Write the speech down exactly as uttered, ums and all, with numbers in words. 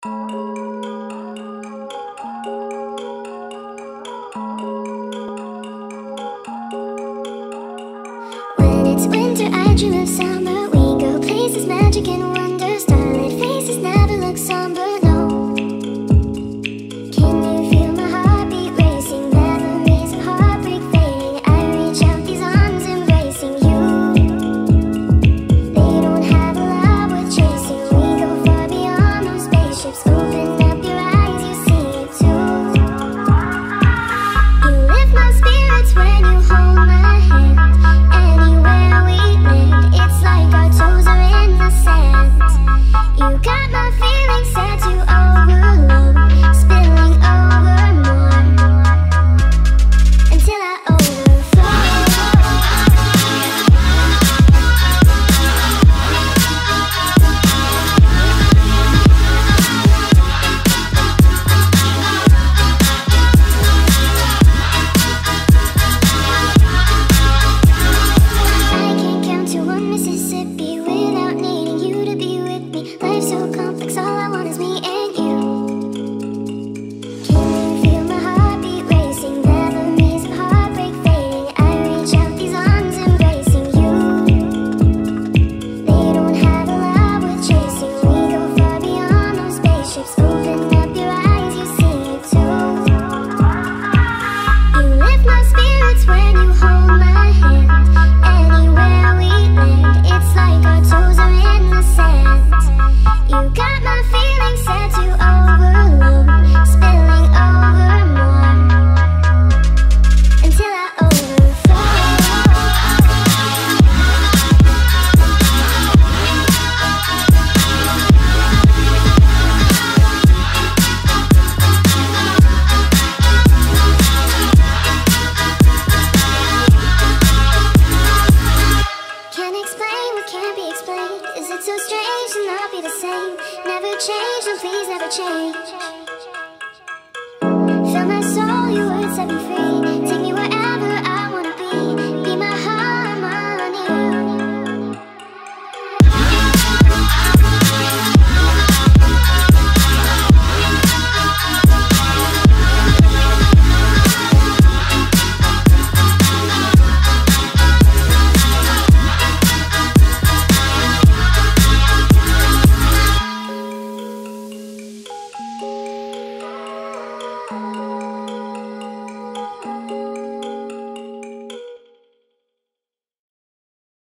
When it's winter, I dream of summer. We go places, magic and wonder. Starlit faces never look somber, no. Can you feel my heartbeat racing? Memories of heartbreak fading. I reach out, these arms embracing you. They don't have a lot worth chasing. We go far beyond those spaceships. Open up your eyes, you see it too. You lift my spirits when you hold my hand. Anywhere we land, it's like our toes are in the sand. You got my feelings set to overload, spilling over more until I overflow. I can't count to one Mississippi without needing you to be with me. Life's so complex, all I want is me and you. Can you feel my heartbeat racing? Memories of heartbreak fading. I reach out, these arms embracing you. They don't have a lot worth chasing. We go far beyond those spaceships. Open up your eyes, you see it too. You lift my spirits when you hold my hand. Anywhere we land, it's like our toes are in the sand. You got my feelings set to overload, spilling over more until I overflow. Can't explain what can't be explained. Is it so strange to not be the same? Never change, no please never change.